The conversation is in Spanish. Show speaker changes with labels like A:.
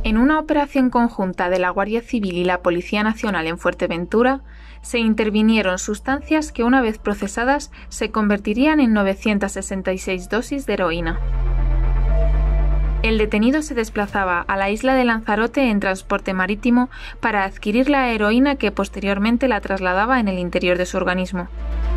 A: En una operación conjunta de la Guardia Civil y la Policía Nacional en Fuerteventura, se intervinieron sustancias que una vez procesadas se convertirían en 966 dosis de heroína. El detenido se desplazaba a la isla de Lanzarote en transporte marítimo para adquirir la heroína que posteriormente la trasladaba en el interior de su organismo.